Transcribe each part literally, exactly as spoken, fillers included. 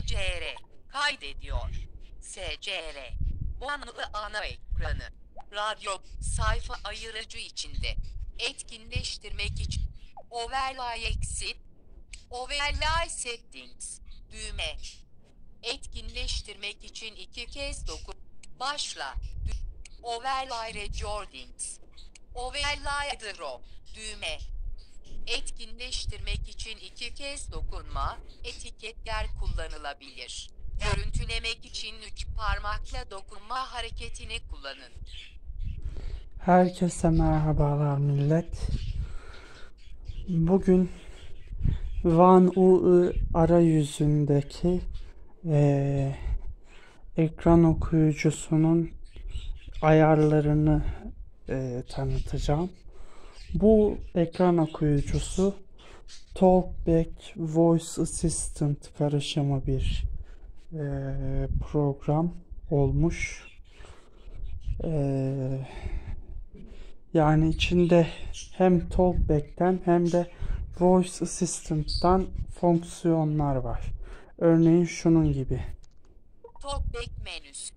C R kaydediyor. S C R Banlı ana ekranı. Radyo sayfa ayırıcı içinde. Etkinleştirmek için. Overlay exit. Overlay settings. Düğme. Etkinleştirmek için iki kez dokun. Başla. Dü- Overlay recordings. Overlay draw. Düğme. Etkinleştirmek için iki kez dokunma, etiketler kullanılabilir. Görüntülemek için üç parmakla dokunma hareketini kullanın. Herkese merhabalar millet. Bugün One U I arayüzündeki e, ekran okuyucusunun ayarlarını e, tanıtacağım. Bu ekran okuyucusu Talkback Voice Assistant karışımı bir e, program olmuş. E, yani içinde hem Talkback'ten hem de Voice Assistant'tan fonksiyonlar var. Örneğin şunun gibi. Talkback menüsü.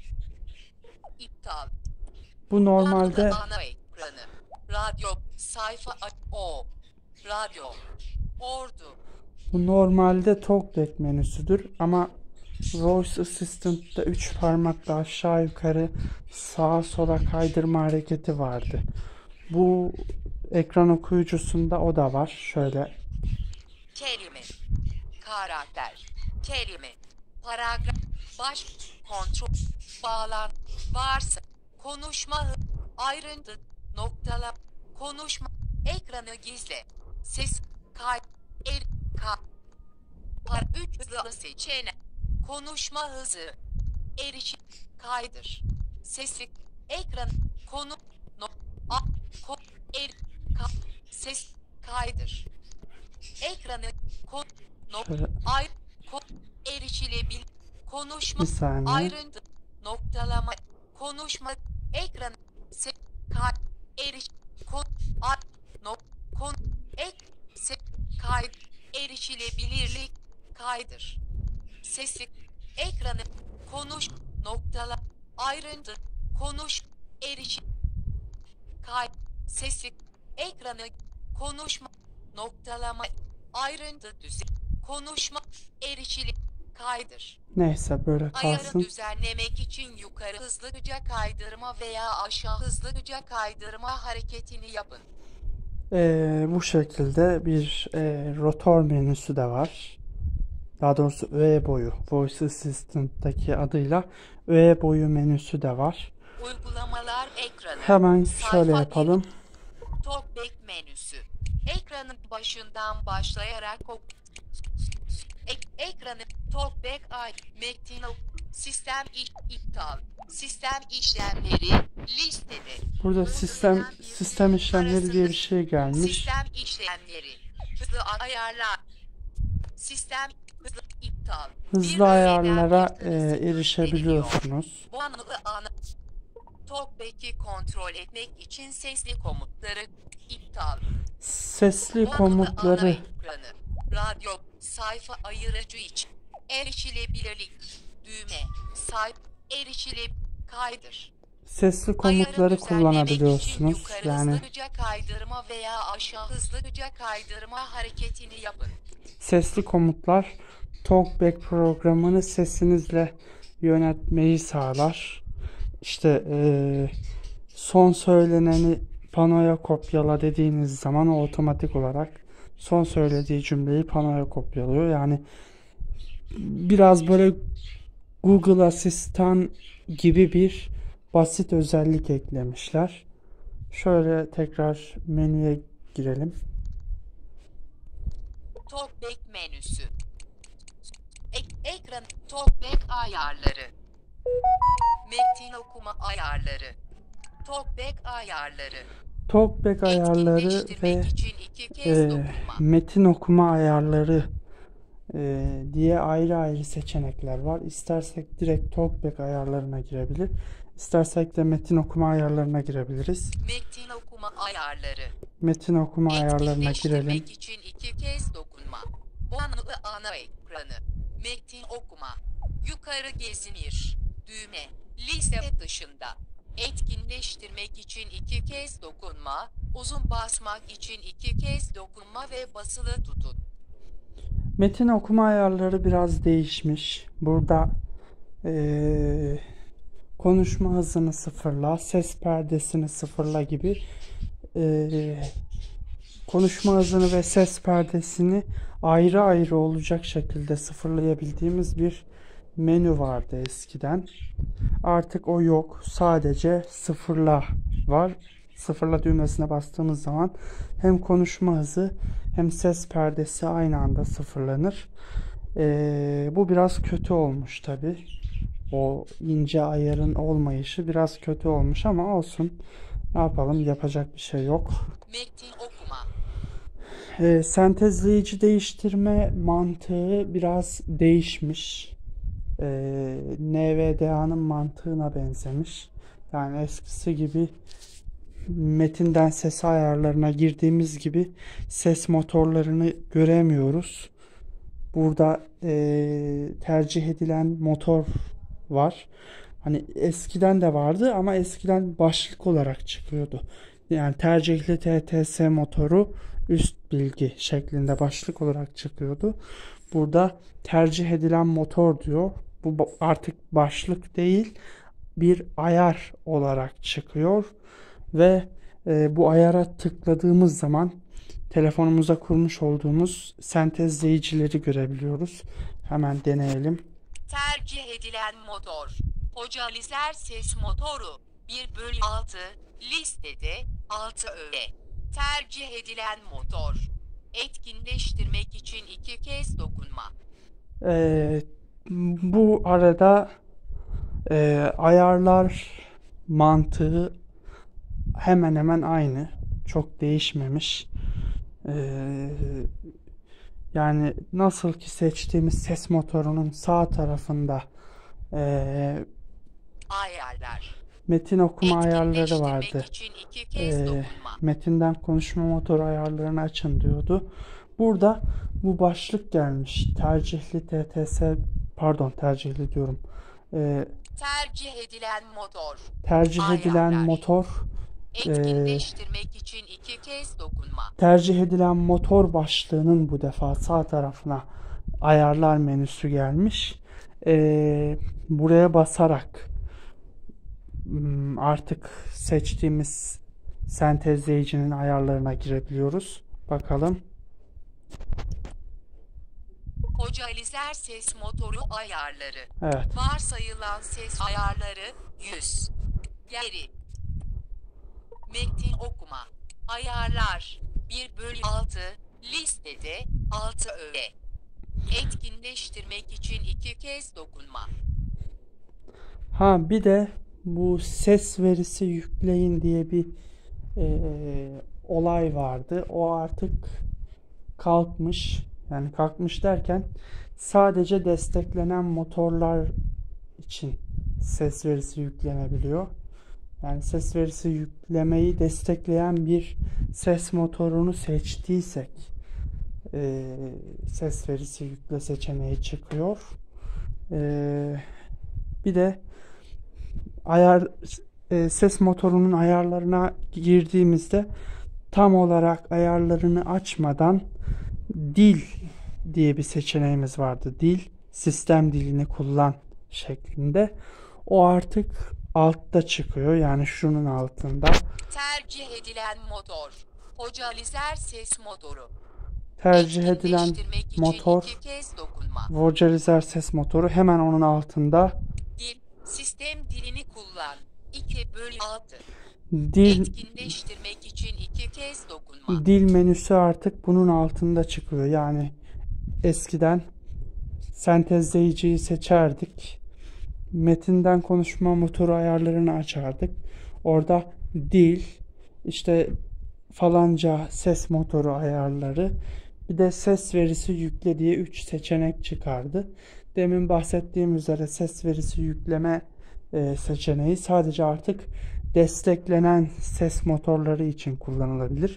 İptal. Bu normalde ana ekranı. Radyo sayfa o. Radyo. Ordu. bu normalde Talkback menüsüdür ama Voice Assistant'ta üç parmakla aşağı yukarı sağa sola kaydırma hareketi vardı. Bu ekran okuyucusunda o da var. Şöyle. Kelime. Karakter. Kelime. Paragraf. Baş. Kontrol. Bağlan. Varsa. Konuşma. Ayrıntı. Noktala. Konuşma. Ekranı gizle. Ses. Kay. Er. Ka. Par. üç hızlı seçenek. Konuşma hızı. Erişim. Kaydır. Sesi. Ekran. Konu. No. A. Ko. Er. Ka. Ses. Kaydır. Ekranı. Ko. No. Şöyle. Ay. Ko. Erişilebilir. Konuşma. Bir saniye. Ayrıntı. Noktalama. Konuşma. Ekran. Se. Kay. Eriş. Ko. Ay. No. Kon. Ek. Se. Kay. Erişilebilirlik. Kaydır. Sesi. Ekranı. Konuş. Noktala. Ayrıntı. Konuş. Erişim. Kay. Sesi. Ekranı. Konuşma. Noktalama. Ayrıntı düzey. Konuşma. Erişili. Kaydır. Neyse böyle Ayarı kalsın. düzenlemek için yukarı hızlıca kaydırma veya aşağı hızlıca kaydırma hareketini yapın. Ee, bu şekilde bir e, rotor menüsü de var. Daha doğrusu öğe boyu. Voice Assistant'taki adıyla öğe boyu menüsü de var. Uygulamalar ekranı. Hemen Sayfa şöyle yapalım. Talkback menüsü. Ekranın başından başlayarak ok Ek ekranı Talkback ay metin ok sistem iş iptal sistem işlemleri listede. Burada sistem sistem işlemleri diye bir şey gelmiş. Sistem işlemleri hızlı ayarlar. Sistem hızlı iptal. Hızlı Bir ayarlara öğeden e, erişebiliyorsunuz. Bu anı ana Talkback'i kontrol etmek için sesli komutları iptal. Sesli Bu anı komutları ana ekranı. Radyo sayfa ayırıcı için erişilebilirlik düğme sayfa erişile kaydır. sesli komutları Ayarı düzenlemek için kullanabiliyorsunuz. yukarı Yani hızlıca kaydırma veya aşağı hızlıca kaydırma hareketini yapın. sesli komutlar Talkback programını sesinizle yönetmeyi sağlar. İşte e, son söyleneni panoya kopyala dediğiniz zaman o otomatik olarak son söylediği cümleyi panoya kopyalıyor. Yani biraz böyle Google Asistan gibi bir basit özellik eklemişler. Şöyle tekrar menüye girelim. Talkback menüsü. Ek ekran Talkback ayarları. Metin okuma ayarları. Talkback ayarları. Talkback ayarları ve için iki kez e, dokunma. metin okuma ayarları e, diye ayrı ayrı seçenekler var. İstersek direkt Talkback ayarlarına girebilir. İstersek de metin okuma ayarlarına girebiliriz. Metin okuma ayarları. Metin okuma ayarlarına girelim. için iki kez dokunma. Donanımlı ana ekranı. Metin okuma. Yukarı gezinir. Düğme. Liste dışında. Etkinleştirmek için iki kez dokunma, uzun basmak için iki kez dokunma ve basılı tutun. Metin okuma ayarları biraz değişmiş. Burada eee, konuşma hızını sıfırla, ses perdesini sıfırla gibi eee, konuşma hızını ve ses perdesini ayrı ayrı olacak şekilde sıfırlayabildiğimiz bir menü vardı eskiden. Artık o yok. Sadece sıfırla var. Sıfırla düğmesine bastığımız zaman hem konuşma hızı hem ses perdesi aynı anda sıfırlanır. Ee, bu biraz kötü olmuş tabi. O ince ayarın olmayışı biraz kötü olmuş ama olsun. Ne yapalım? Yapacak bir şey yok. Metin okuma. Ee, sentezleyici değiştirme mantığı biraz değişmiş. Ee, N V D A'nın mantığına benzemiş. Yani eskisi gibi metinden ses ayarlarına girdiğimiz gibi ses motorlarını göremiyoruz. Burada e, tercih edilen motor var. Hani eskiden de vardı ama eskiden başlık olarak çıkıyordu. Yani tercihli T T S motoru üst bilgi şeklinde başlık olarak çıkıyordu. Burada tercih edilen motor diyor. Bu artık başlık değil, bir ayar olarak çıkıyor ve e, bu ayara tıkladığımız zaman telefonumuza kurmuş olduğumuz sentezleyicileri görebiliyoruz. Hemen deneyelim. Tercih edilen motor. Hocalizer ses motoru. bir bölü altı. Listede altı öğe. Tercih edilen motor. Etkinleştirmek için iki kez dokunma. Ee, bu arada e, ayarlar mantığı hemen hemen aynı. Çok değişmemiş. Ee, yani nasıl ki seçtiğimiz ses motorunun sağ tarafında e, Ayarlar. metin okuma ayarları vardı. Etkinleştirmek için iki kez Ee, dokunma. metinden konuşma motor ayarlarını açın diyordu. Burada bu başlık gelmiş. Tercihli T T S, pardon tercihli diyorum. Ee, Tercih edilen motor. tercih edilen Ayarlar. motor Etkinleştirmek için iki kez dokunma. tercih edilen motor başlığının bu defa sağ tarafına ayarlar menüsü gelmiş. Ee, buraya basarak hmm, artık seçtiğimiz sentezleyicinin ayarlarına girebiliyoruz. Bakalım. Hocalizer ses motoru ayarları. Evet. Varsayılan ses ayarları yüz. Geri. Metin okuma. Ayarlar. bir bölü altı. Listede altı öğe. Etkinleştirmek için iki kez dokunma. Ha bir de bu ses verisi yükleyin diye bir e, olay vardı. O artık kalkmış. Yani kalkmış derken sadece desteklenen motorlar için ses verisi yüklenebiliyor. Yani ses verisi yüklemeyi destekleyen bir ses motorunu seçtiysek e, ses verisi yükle seçeneği çıkıyor. E, bir de ayar e, ses motorunun ayarlarına girdiğimizde tam olarak ayarlarını açmadan dil diye bir seçeneğimiz vardı. Dil, sistem dilini kullan şeklinde. O artık altta çıkıyor. Yani şunun altında. Tercih edilen motor. Hocalizer ses motoru. Tercih edilen Etkinleştirmek için motor, iki kez dokunma. Vocalizer ses motoru hemen onun altında. Dil, sistem dilini kullan. iki bölü altı. Dil, Etkinleştirmek için iki kez dokunma. dil menüsü artık bunun altında çıkıyor. Yani eskiden sentezleyiciyi seçerdik. Metinden konuşma motoru ayarlarını açardık. Orada dil, işte falanca ses motoru ayarları, bir de ses verisi yükle diye üç seçenek çıkardı. Demin bahsettiğim üzere ses verisi yükleme e, seçeneği sadece artık desteklenen ses motorları için kullanılabilir.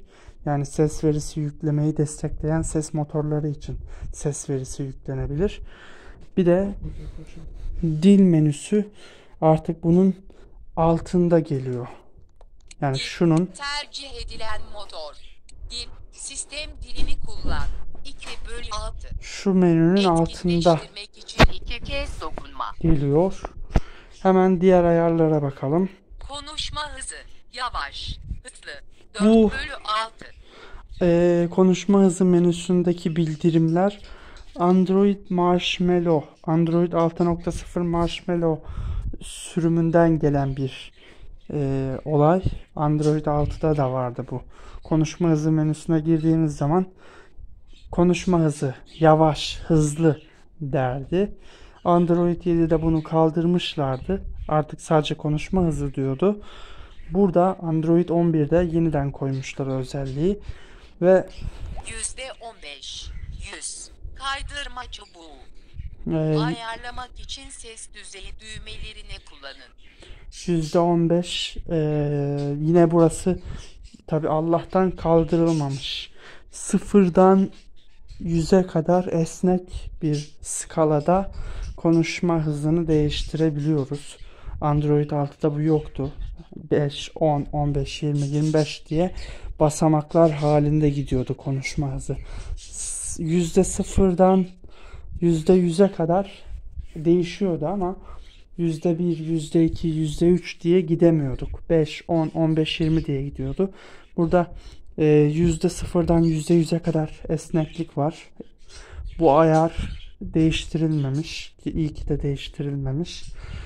Yani ses verisi yüklemeyi destekleyen ses motorları için ses verisi yüklenebilir. Bir de dil menüsü artık bunun altında geliyor. Yani şunun Tercih edilen motor. Dil, sistem dilini kullan. iki bölü altı. şu menünün altında Etkinleştirmek için iki kez dokunma. geliyor. Hemen diğer ayarlara bakalım. Konuşma hızı. Yavaş. Hızlı. Bu- dört bölü altı. Ee, konuşma hızı menüsündeki bildirimler Android Marshmallow, Android altı nokta sıfır Marshmallow sürümünden gelen bir e, olay. Android altıda da vardı bu. Konuşma hızı menüsüne girdiğiniz zaman konuşma hızı yavaş, hızlı derdi. Android yedide bunu kaldırmışlardı. Artık sadece konuşma hızı diyordu. Burada Android on birde yeniden koymuşlar özelliği ve yüzde on beş. yüz. Kaydırma çubuğu. e, Ayarlamak için ses düzeyi düğmelerini kullanın. yüzde on beş e, yine burası tabi Allah'tan kaldırılmamış. Sıfırdan yüze kadar esnek bir skalada konuşma hızını değiştirebiliyoruz. Android altıda bu yoktu. beş, on, on beş, yirmi, yirmi beş diye basamaklar halinde gidiyordu konuşma hızı. S- Yüzde sıfırdan yüzde yüze kadar değişiyordu ama yüzde bir, yüzde iki, yüzde üç diye gidemiyorduk. beş, on, on beş, yirmi diye gidiyordu. Burada e, yüzde sıfırdan yüzde yüze kadar esneklik var. Bu ayar değiştirilmemiş. Ki iyi ki de değiştirilmemiş.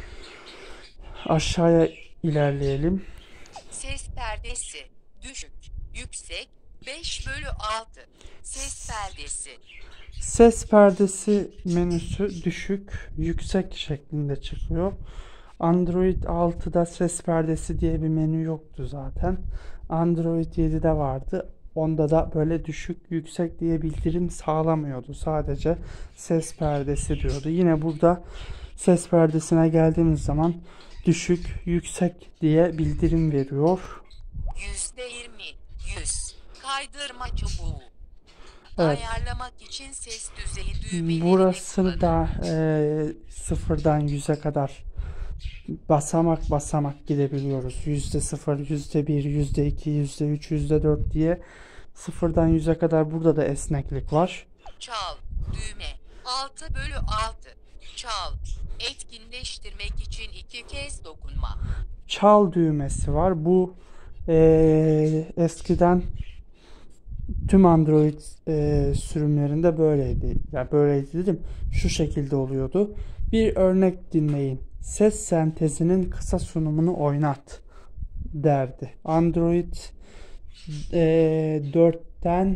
Aşağıya ilerleyelim. Ses perdesi. Düşük. Yüksek. beş bölü altı. Ses perdesi. Ses perdesi menüsü düşük, yüksek şeklinde çıkıyor. Android altıda ses perdesi diye bir menü yoktu zaten. Android yedide vardı. Onda da böyle düşük, yüksek diye bildirim sağlamıyordu. Sadece ses perdesi diyordu. Yine burada ses perdesine geldiğimiz zaman düşük, yüksek diye bildirim veriyor. yüzde yirmi. yüz. Kaydırma çubuğu. Evet. Ayarlamak için ses düzeyi düğmelerini Burası kullanın. da e, sıfırdan yüze kadar basamak basamak gidebiliyoruz. Yüzde sıfır, yüzde bir, yüzde iki, yüzde üç, yüzde dört diye sıfırdan yüze kadar burada da esneklik var. Çal. Düğme. altı bölü altı. Çal. Etkinleştirmek için iki kez dokunma. Çal düğmesi var. Bu e, eskiden tüm Android e, sürümlerinde böyleydi. Yani böyleydi dedim. Şu şekilde oluyordu. Bir örnek dinleyin. Ses sentezinin kısa sunumunu oynat derdi. Android e, dörtten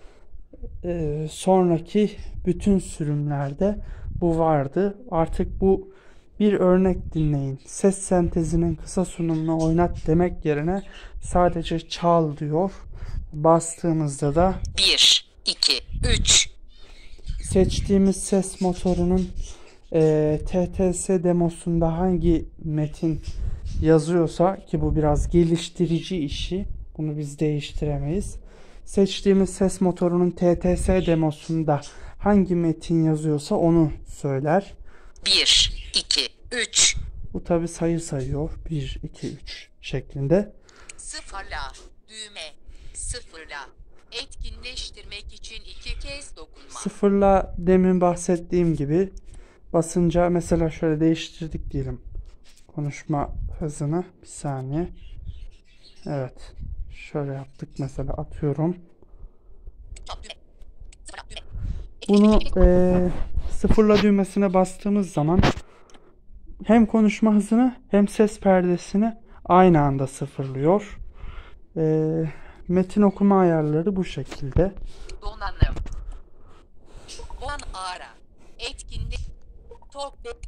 e, sonraki bütün sürümlerde bu vardı. Artık bu bir örnek dinleyin. Ses sentezinin kısa sunumunu oynat demek yerine sadece çal diyor. Bastığımızda da bir, iki, üç. seçtiğimiz ses motorunun e, T T S demosunda hangi metin yazıyorsa, ki bu biraz geliştirici işi, bunu biz değiştiremeyiz. Seçtiğimiz ses motorunun T T S demosunda hangi metin yazıyorsa onu söyler. bir, iki, üç. Bu tabi sayı sayıyor. bir, iki, üç şeklinde. Sıfırla. Düğme. Sıfırla. Etkinleştirmek için iki kez dokunma. Sıfırla demin bahsettiğim gibi basınca mesela şöyle değiştirdik diyelim konuşma hızını. Bir saniye. Evet. Şöyle yaptık mesela, atıyorum. Çal düğme. Sıfırla düğme. Bunu eee, sıfırla düğmesine bastığımız zaman hem konuşma hızını hem ses perdesini aynı anda sıfırlıyor. Eee, metin okuma ayarları bu şekilde. Donanım. Don ara. Etkinle. Tok be.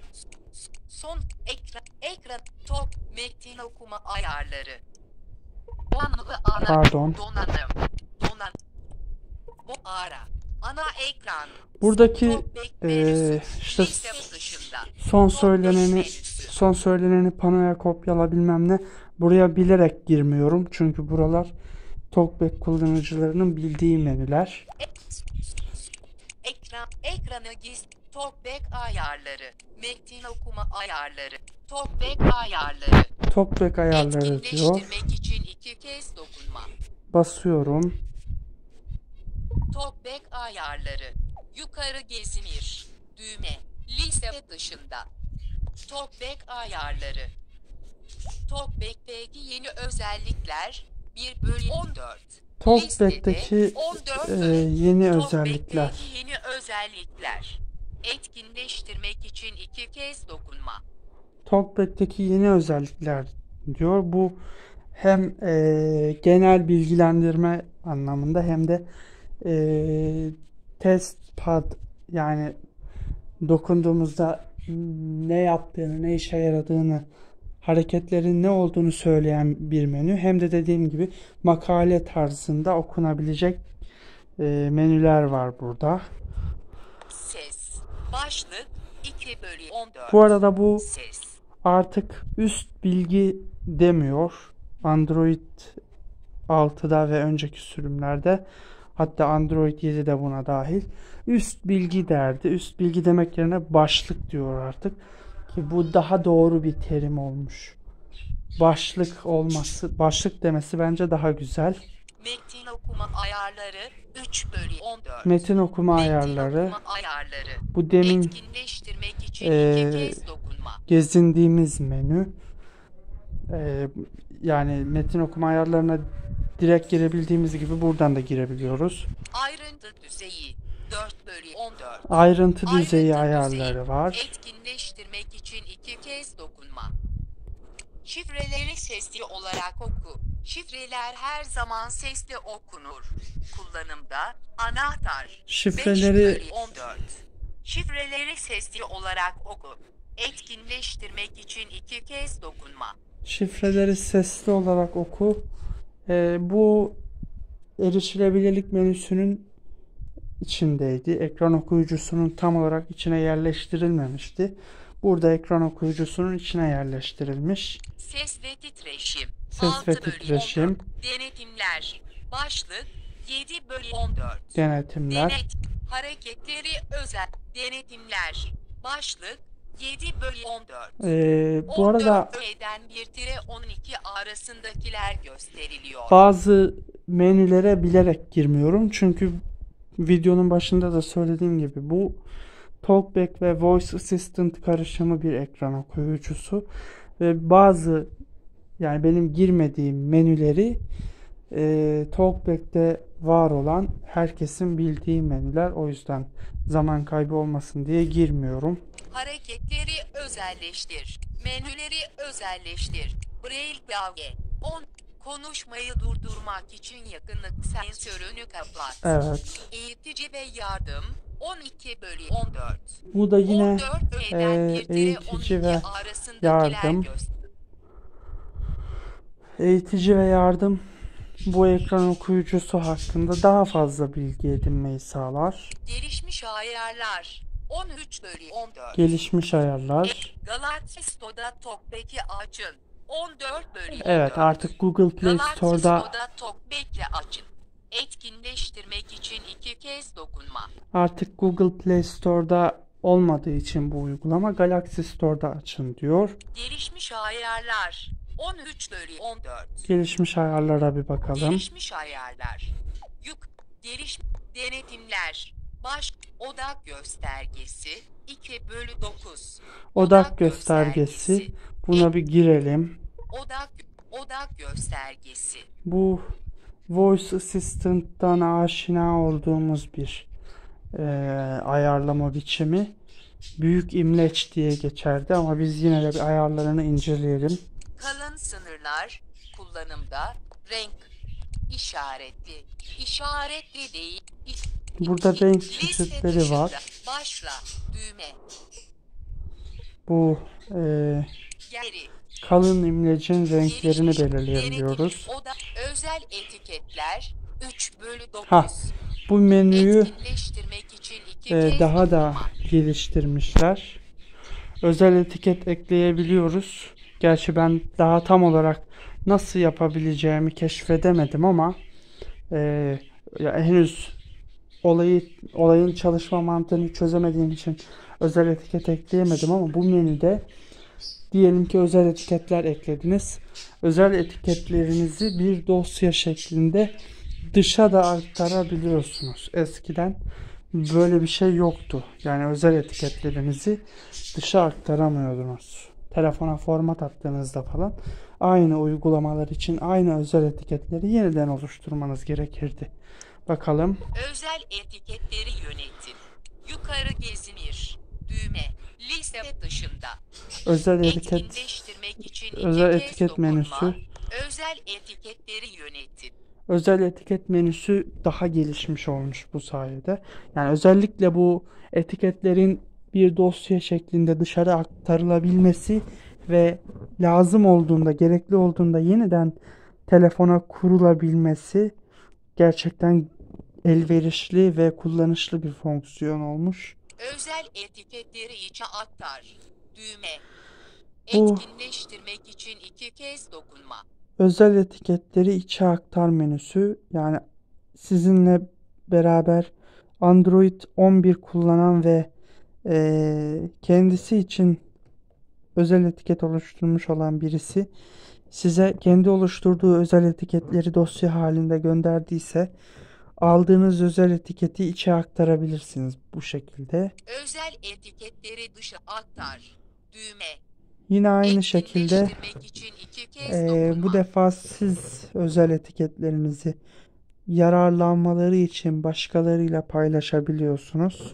Son ekran. Ekran. Tok. Metin okuma ayarları. Donanımı ara. Pardon. Donanım. Donan. Bu ara. Ana ekran. Buradaki Talkback eee, menüsü. işte Liste dışında. son Talkback söyleneni menüsü. son söyleneni panoya kopyala bilmem ne. Buraya bilerek girmiyorum çünkü buralar TalkBack kullanıcılarının bildiği menüler. Ekran, ekranı giz, TalkBack ayarları, metin okuma ayarları, TalkBack ayarları, TalkBack ayarları diyor. etkinleştirmek için iki kez dokunma. Basıyorum. TalkBack ayarları, yukarı gezinir, düğme, liste dışında. TalkBack ayarları, TalkBack'teki yeni özellikler bir bölü on dört. TalkBack'teki on dört e, bölüm. yeni TalkBack'teki özellikler. yeni özellikler. Etkinleştirmek için iki kez dokunma. TalkBack'teki yeni özellikler diyor. Bu hem e, genel bilgilendirme anlamında hem de e, test pad, yani dokunduğumuzda ne yaptığını, ne işe yaradığını, hareketlerin ne olduğunu söyleyen bir menü. Hem de dediğim gibi makale tarzında okunabilecek e, menüler var burada. Ses. Başlık iki bölü on dört. Bu arada bu Ses. artık üst bilgi demiyor. Android altıda ve önceki sürümlerde, hatta Android yedi de buna dahil, üst bilgi derdi. Üst bilgi demek yerine başlık diyor artık. Ki bu daha doğru bir terim olmuş. Başlık olması, başlık demesi bence daha güzel. Metin okuma ayarları üç bölü on dört. Metin okuma Metin ayarları. okuma ayarları. Bu demin Etkinleştirmek için Ee, iki kez dokunma. gezindiğimiz menü. Ee, yani metin okuma ayarlarına direkt girebildiğimiz gibi buradan da girebiliyoruz. Ayrıntı düzeyi dört bölü on dört. Ayrıntı düzeyi Ayrıntı ayarları düzeyi. var. Etkinleştirmek için iki kez dokunma. Şifreleri sesli olarak oku. Şifreler her zaman sesli okunur. Kullanımda anahtar. Şifreleri beş bölü on dört. Şifreleri sesli olarak oku. Etkinleştirmek için iki kez dokunma. şifreleri sesli olarak oku. Ee, bu erişilebilirlik menüsünün içindeydi. Ekran okuyucusunun tam olarak içine yerleştirilmemişti. Burada ekran okuyucusunun içine yerleştirilmiş. Ses ve titreşim. Ses ve titreşim. Denetimler. Başlık yedi bölü on dört. Denetimler. Denet. Hareketleri özel. Denetimler. Başlık yedi bölü on dört. Ee, bu arada Öğeden bir tire on iki arasındakiler gösteriliyor. bazı menülere bilerek girmiyorum. Çünkü videonun başında da söylediğim gibi bu TalkBack ve Voice Assistant karışımı bir ekran okuyucusu. Ve bazı, yani benim girmediğim menüleri e, TalkBack'te var olan herkesin bildiği menüler. O yüzden zaman kaybı olmasın diye girmiyorum. Hareketleri özelleştir. Menüleri özelleştir. Braille klavye. on. Konuşmayı durdurmak için yakınlık sensörünü kapat. Evet. Eğitici ve yardım on iki bölü on dört. Bu da yine on dört öğeden e, bir tire eğitici on iki ve arasındakiler yardım. göster- Eğitici ve yardım bu ekran okuyucusu hakkında daha fazla bilgi edinmeyi sağlar. Gelişmiş ayarlar on üç bölü on dört. Gelişmiş ayarlar. Galaxy Store'da TalkBack'i açın. on dört bölü on dört. Evet, artık Google Play Galaxy Store'da Store'da TalkBack'i açın. Etkinleştirmek için iki kez dokunma. artık Google Play Store'da olmadığı için bu uygulama Galaxy Store'da açın diyor. Gelişmiş ayarlar on üç bölü on dört. Gelişmiş ayarlara bir bakalım. Gelişmiş ayarlar. Yük, geliş, denetimler. Baş, odak göstergesi iki bölü dokuz. Odak göstergesi. Buna bir girelim. Odak, odak göstergesi. Bu Voice Assistant'tan aşina olduğumuz bir e, ayarlama biçimi. Büyük imleç diye geçerdi ama biz yine de bir ayarlarını inceleyelim. Kalın sınırlar, kullanımda, renk, işaretli, işaretli değil. İ- Burada iki, renk liste çeşitleri dışında, var. Başla, düğme, Bu e, geri, kalın imlecin renklerini gelişmiş, belirleyebiliyoruz. denetim, oda, özel etiketler, üç bölü dokuz. Ha, bu menüyü Etkinleştirmek için iki e, kez daha da dokunma. geliştirmişler. Özel etiket ekleyebiliyoruz. Gerçi ben daha tam olarak nasıl yapabileceğimi keşfedemedim ama Ee, ya henüz olayı olayın çalışma mantığını çözemediğim için özel etiket ekleyemedim ama bu menüde diyelim ki özel etiketler eklediniz. Özel etiketlerinizi bir dosya şeklinde dışa da aktarabiliyorsunuz. Eskiden böyle bir şey yoktu. Yani özel etiketlerinizi dışa aktaramıyordunuz. Telefona format attığınızda falan aynı uygulamalar için aynı özel etiketleri yeniden oluşturmanız gerekirdi. Bakalım. Özel etiketleri yönetim. Yukarı gezinir. Düğme. Liste dışında. Özel etiket Etkinleştirmek için iki özel kez etiket dokunma. menüsü. Özel etiketleri yönetim. Özel etiket menüsü daha gelişmiş olmuş bu sayede. Yani özellikle bu etiketlerin bir dosya şeklinde dışarı aktarılabilmesi ve lazım olduğunda, gerekli olduğunda yeniden telefona kurulabilmesi gerçekten elverişli ve kullanışlı bir fonksiyon olmuş. Özel etiketleri içe aktar. Düğme. Bu Etkinleştirmek için iki kez dokunma. özel etiketleri içe aktar menüsü, yani sizinle beraber Android on bir kullanan ve e, kendisi için özel etiket oluşturmuş olan birisi size kendi oluşturduğu özel etiketleri dosya halinde gönderdiyse aldığınız özel etiketi içe aktarabilirsiniz bu şekilde. Özel etiketleri dışa aktar. Düğme. Yine aynı şekilde Etkinleştirmek için iki kez e, dokunma. bu defa siz özel etiketlerinizi yararlanmaları için başkalarıyla paylaşabiliyorsunuz.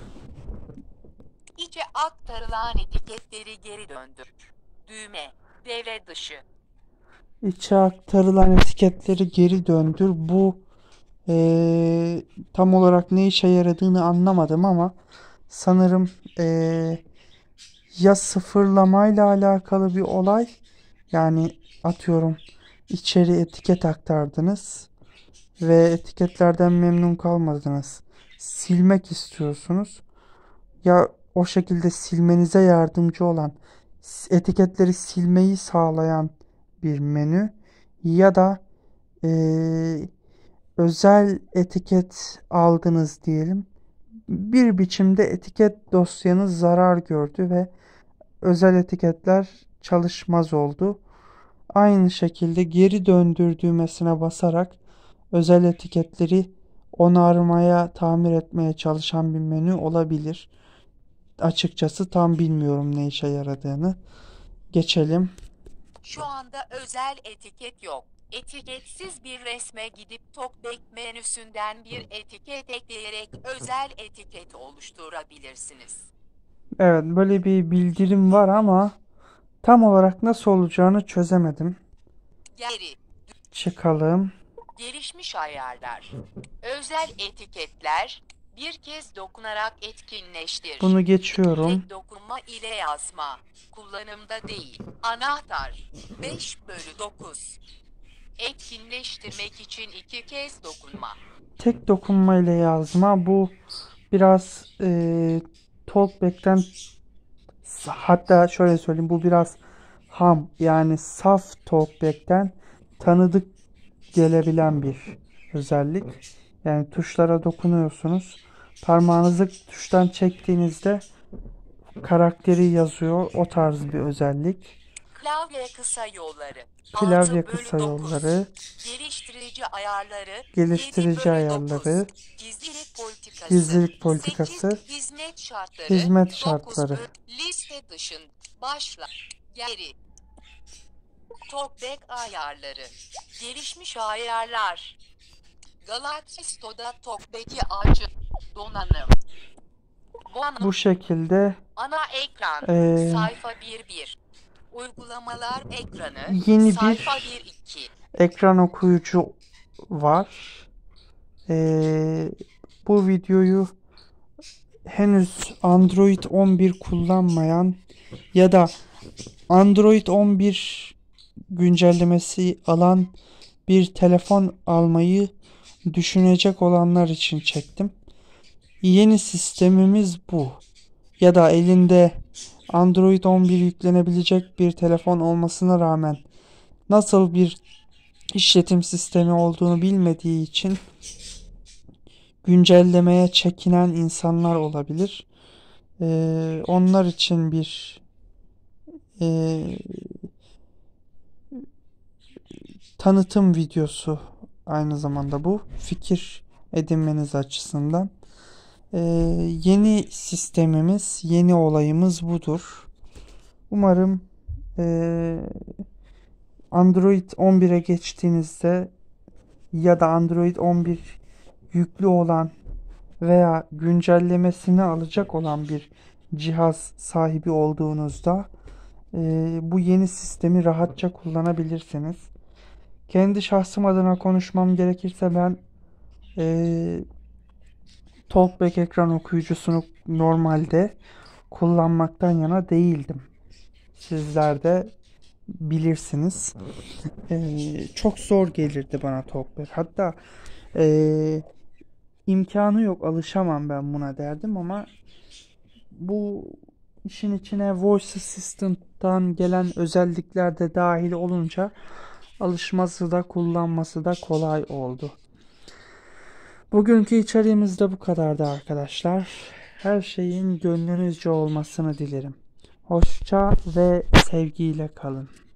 İçe aktarılan etiketleri geri döndür. Düğme. Devre dışı. İçe aktarılan etiketleri geri döndür. Bu e, tam olarak ne işe yaradığını anlamadım ama sanırım e, ya sıfırlamayla alakalı bir olay. Yani atıyorum içeri etiket aktardınız ve etiketlerden memnun kalmadınız. Silmek istiyorsunuz. Ya o şekilde silmenize yardımcı olan, etiketleri silmeyi sağlayan bir menü ya da eee, özel etiket aldınız diyelim. Bir biçimde etiket dosyanız zarar gördü ve özel etiketler çalışmaz oldu. Aynı şekilde geri döndür düğmesine basarak özel etiketleri onarmaya, tamir etmeye çalışan bir menü olabilir. Açıkçası tam bilmiyorum ne işe yaradığını. Geçelim. Şu anda özel etiket yok. Etiketsiz bir resme gidip TalkBack menüsünden bir etiket ekleyerek özel etiket oluşturabilirsiniz. Evet, böyle bir bildirim var ama tam olarak nasıl olacağını çözemedim. Geri. Çıkalım. Gelişmiş ayarlar. Özel etiketler. Bir kez dokunarak etkinleştir. Bunu geçiyorum. Tek dokunma ile yazma. Kullanımda değil. Anahtar. beş bölü dokuz. Etkinleştirmek için iki kez dokunma. Tek dokunma ile yazma, bu biraz e, Talkback'ten, hatta şöyle söyleyeyim, bu biraz ham, yani saf Talkback'ten tanıdık gelebilen bir özellik. Yani tuşlara dokunuyorsunuz. Parmağınızı tuştan çektiğinizde karakteri yazıyor. O tarz bir özellik. Klavye kısa yolları. Klavye altı bölü kısa dokuz. yolları, Geliştirici ayarları. geliştirici yedi bölü ayarları, dokuz. Gizlilik politikası. gizlilik politikası, sekiz. Hizmet şartları. hizmet dokuz şartları. bölü- Liste dışın. Başla. Geri. Talkback ayarları. Gelişmiş ayarlar. Galaxy Store'da Talkback'i açın. Donanım. Donanım. Bu şekilde Ana ekran. Ee, Sayfa bir bir. Uygulamalar ekranı. yeni Sayfa bir bir iki. ekran okuyucu var. Ee, bu videoyu henüz Android on bir kullanmayan ya da Android on bir güncellemesi alan bir telefon almayı düşünecek olanlar için çektim. Yeni sistemimiz bu. Ya da elinde Android on bir yüklenebilecek bir telefon olmasına rağmen nasıl bir işletim sistemi olduğunu bilmediği için güncellemeye çekinen insanlar olabilir. Ee, onlar için bir e, tanıtım videosu, aynı zamanda bu fikir edinmeniz açısından. Ee, yeni sistemimiz, yeni olayımız budur. Umarım e, Android on bire geçtiğinizde ya da Android on bir yüklü olan veya güncellemesini alacak olan bir cihaz sahibi olduğunuzda e, bu yeni sistemi rahatça kullanabilirsiniz. Kendi şahsım adına konuşmam gerekirse ben e, Talkback ekran okuyucusunu normalde kullanmaktan yana değildim. Sizler de bilirsiniz. Ee, çok zor gelirdi bana Talkback. Hatta ee, imkanı yok, alışamam ben buna derdim ama bu işin içine Voice Assistant'tan gelen özellikler de dahil olunca alışması da kullanması da kolay oldu. Bugünkü içeriğimiz de bu kadardı arkadaşlar. Her şeyin gönlünüzce olmasını dilerim. Hoşça ve sevgiyle kalın.